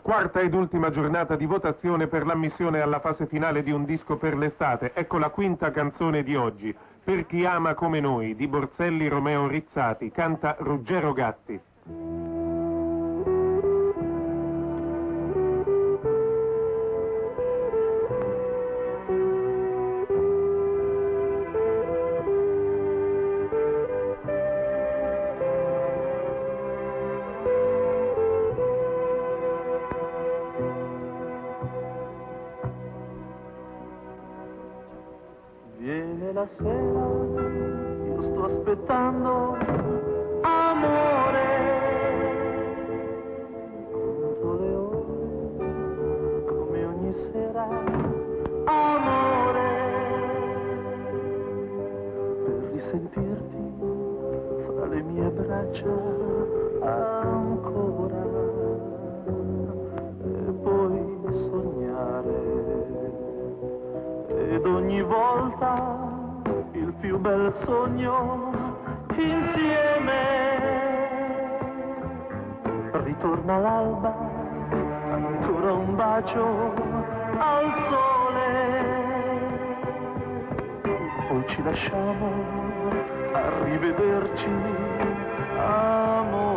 Quarta ed ultima giornata di votazione per l'ammissione alla fase finale di Un disco per l'estate. Ecco la quinta canzone di oggi. Per chi ama come noi, di Borzelli Romeo Rizzati. Canta Ruggero Gatti. Viene la sera, io sto aspettando, amore, conto le ore, come ogni sera, amore, per risentirti fra le mie braccia ancora, e poi sognare. Ed ogni volta il più bel sogno insieme. Ritorna l'alba, ancora un bacio al sole. Poi ci lasciamo, arrivederci, amore.